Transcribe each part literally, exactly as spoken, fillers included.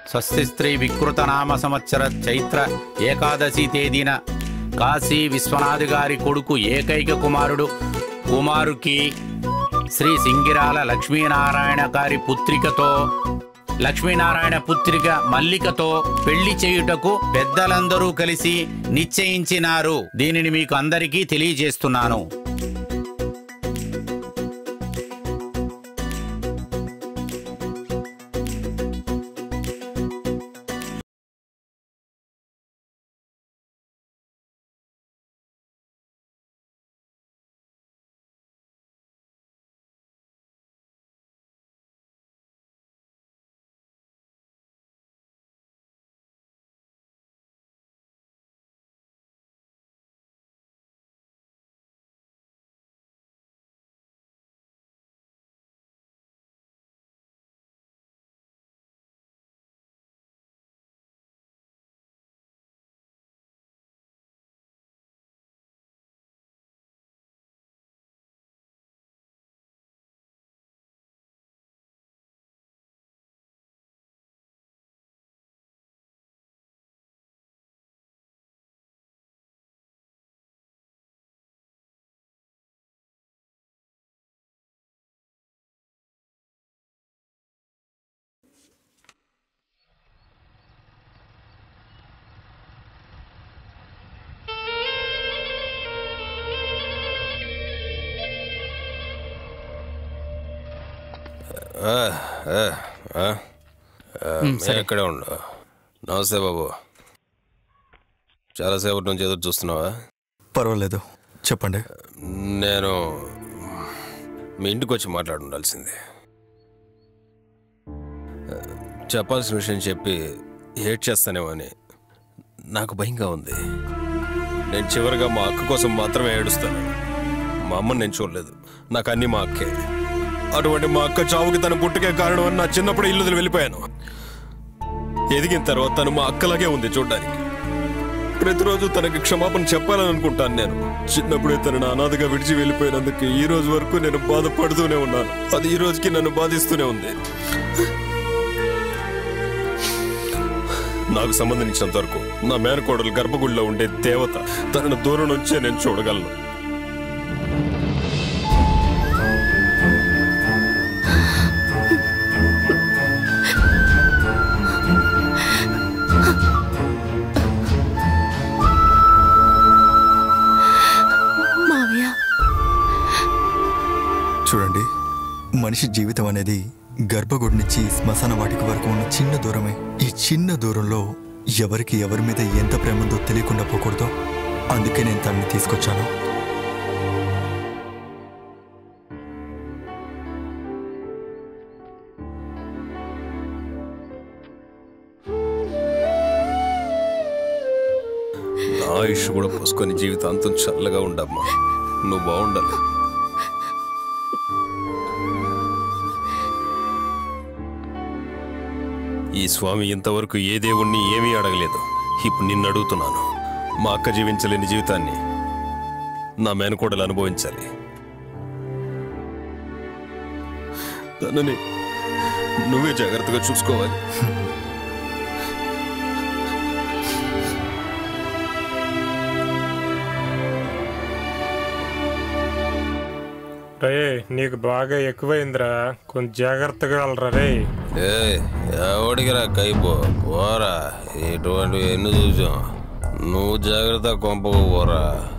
స్వస్తి స్త్రీ వికృత నామ సంవత్సర చైత్ర ఏకాదశి తేదీన కాశీ విశ్వనాథ్ గారి కొడుకు ఏకైక కుమారుడు కుమారుకి శ్రీ సింగిరాల లక్ష్మీనారాయణ గారి పుత్రికతో లక్ష్మీనారాయణ పుత్రిక మల్లికతో పెళ్లి చేయుటకు పెద్దలందరూ కలిసి నిశ్చయించినారు. దీనిని మీకు అందరికీ తెలియజేస్తున్నాను. ఎక్కడే ఉండు. నమస్తే బాబు, చాలాసేపటి నుంచి ఎదురు చూస్తున్నావా? పర్వాలేదు, చెప్పండి. నేను మీ ఇంటికి వచ్చి మాట్లాడి ఉండాల్సిందే. చెప్పాల్సిన విషయం చెప్పి ఏడ్ చేస్తానేమో అని నాకు భయంగా ఉంది. నేను చివరిగా మా అక్క కోసం మాత్రమే ఏడుస్తాను. మా అమ్మని నేను చూడలేదు, నాకు అన్నీ మా అక్కే. అటువంటి మా అక్క చావుకి తన పుట్టుకే కారణం అని నా చిన్నప్పుడు ఇల్లు వెళ్ళిపోయాను. ఎదిగిన తర్వాత తను మా అక్కలాగే ఉంది చూడ్డానికి. ప్రతిరోజు తనకి క్షమాపణ చెప్పాలని అనుకుంటాను నేను. చిన్నప్పుడే తనను అనాథగా విడిచి వెళ్ళిపోయినందుకు ఈ రోజు వరకు నేను బాధపడుతూనే ఉన్నాను. అది ఈ రోజుకి నన్ను బాధిస్తూనే ఉంది. నాకు సంబంధించినంత వరకు నా మేనకోడలు గర్భగుడిలో ఉండే దేవత. తనను దూరం నుంచే నేను చూడగలను. చూడండి, మనిషి జీవితం అనేది గర్భగుడి నుంచి శ్మశాన వాటిక వరకు ఉన్న చిన్న దూరమే. ఈ చిన్న దూరంలో ఎవరికి ఎవరి మీద ఎంత ప్రేమ ఉందో తెలియకుండా పోకూడదు. అందుకే నేను తనని తీసుకొచ్చాను. నా ఆయుష్ కూడా పోసుకొని జీవితాంతం చల్లగా ఉండమ్మా. నువ్వు బాగుండాలి. ఈ స్వామి ఇంతవరకు ఏ దేవుణ్ణి ఏమీ అడగలేదు. ఇప్పుడు నిన్ను అడుగుతున్నాను. మా అక్క జీవించలేని జీవితాన్ని నా మేనకోడలు అనుభవించాలి. తనని నువ్వే జాగ్రత్తగా చూసుకోవాలి. రే, నీకు బాగా ఎక్కువైందిరా, కొంచెం జాగ్రత్తగా వెళ్ళరా. రే ఎవడికిరా కైపో పోరా. ఇటువంటి ఎన్ని చూసాం. నువ్వు జాగ్రత్త కొంపకు పోరా.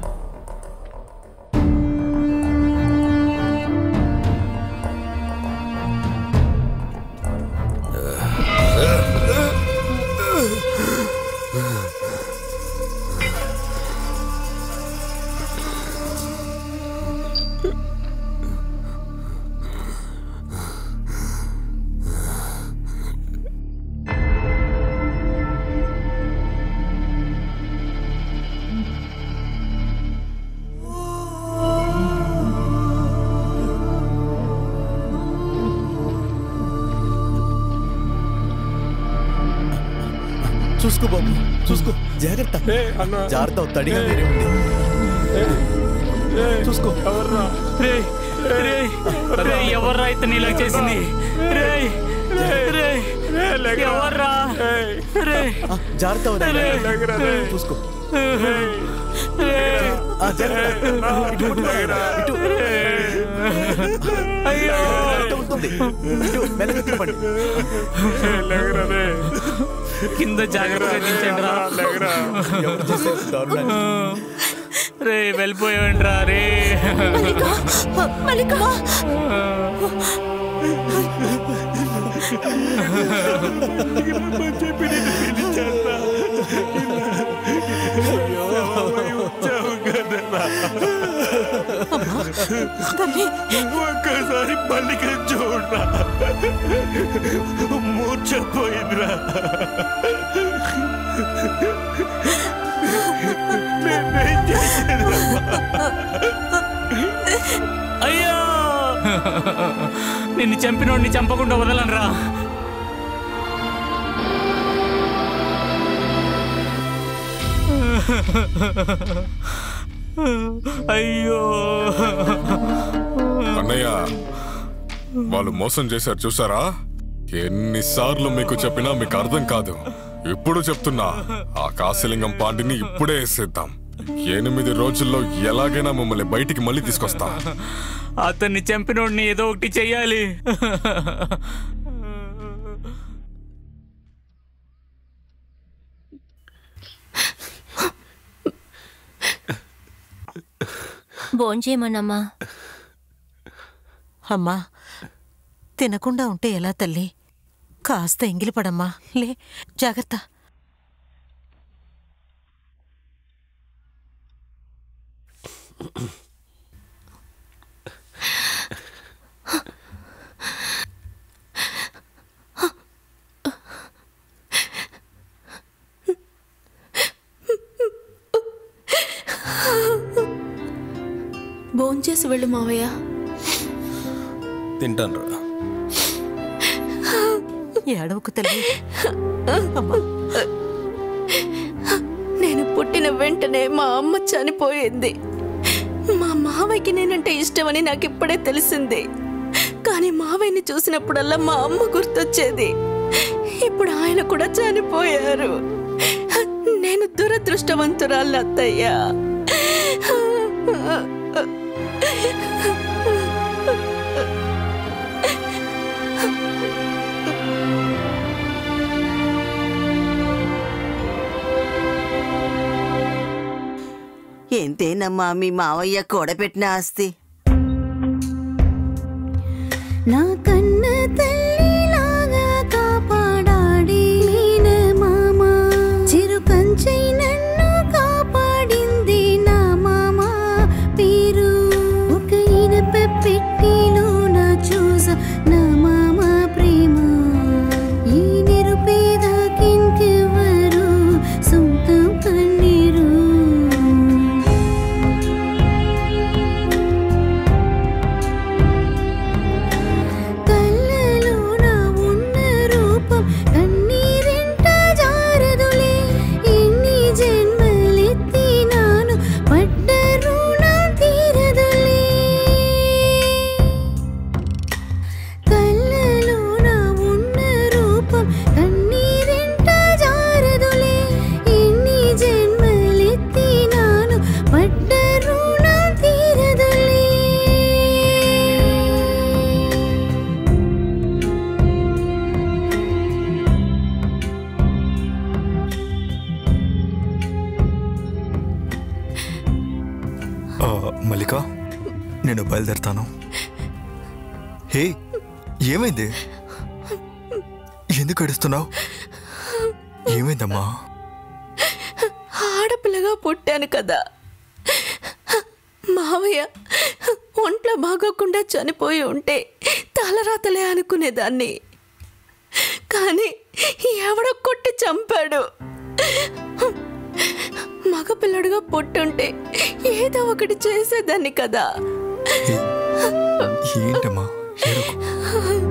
చూసుకో బాబు, చూసుకో, జాగ్రత్త. జాగ్రత్త, తడిగా వేరే ఉంది. చూసుకో. ఎవర్రా ఇతను ఇలా చేసింది? ఎవర్రా రే జాగ్రత్త వదినా. చూసుకో. ఆ, జాగ్రత్త. ఇటు పట్టు వదినా. ఇటు. అయ్యో జాగ్రత్త ఉంటుంది. ఇటు మెల్లగా తిప్పండి. కింద జాగ్రత్తగా దించండి రా. ఎవరు చేశారు దారుణాన్ని? రే వెళ్ళిపోయావండి రా రే. ఒక్కసారి మల్లిక చూడరా, మూర్చపోయిందిరా. అయ్యో నిన్ను చంపినోడిని చంపకుండా వదలనరా. అయ్యో అన్నయ్య, వాళ్ళు మోసం చేశారు చూసారా? ఎన్నిసార్లు మీకు చెప్పినా మీకు అర్థం కాదు. ఇప్పుడు చెప్తున్నా, ఆ కాశీలింగం పాండిని ఇప్పుడే వేసేద్దాం. ఎనిమిది రోజుల్లో ఎలాగైనా మమ్మల్ని బయటికి మళ్ళీ తీసుకొస్తా. అతన్ని చంపినోడిని ఏదో ఒకటి చెయ్యాలి. భోంచేయమన్నమ్మా. అమ్మా, తినకుండా ఉంటే ఎలా తల్లి? కాస్త ఎంగిలిపడమ్మా. లే, జాగ్రత్త. భోంచేసి వెళ్ళు మావయ్య. తింటాను రా. ఏడవకు తల్లి. అమ్మా, నేను పుట్టిన వెంటనే మా అమ్మ చనిపోయింది. మా మావయ్యకి నేనంటే ఇష్టమని నాకు ఇప్పుడే తెలిసింది. కానీ మావయ్యని చూసినప్పుడల్లా మా అమ్మ గుర్తొచ్చేది. ఇప్పుడు ఆయన కూడా చనిపోయారు. నేను దురదృష్టవంతురాలు అత్తయ్య. ఎంతేనమ్మా మీ మావయ్య కూడబెట్టిన ఆస్తి. నా కన్న తల్లిలాగా కాపాడాడి మామ, చిరు కంచై నన్ను కాపాడింది నా మామ పేరు. ఒక ఇనప పెట్టిలో నా చూస నా మామ ప్రేమ. ఈ నిరుపేదకింకెవరు సొంతం కన్నీరు. మల్లిక, నేను బయలుదేరుతాను. హే, ఏమైంది? ఎందుకు ఏడుస్తున్నావు? ఏమైందమ్మా? ఆడపిల్లగా పుట్టాను కదా, మావయ్య ఒంట్లో బాగోకుండా చనిపోయి ఉంటే తలరాతలే అనుకునేదాన్ని. కానీ ఎవడో కొట్టి చంపాడు. మగపిల్లడుగా పుట్టుంటే ఏదో ఒకటి చేసేదాన్ని కదా. ఏంటమ్మా?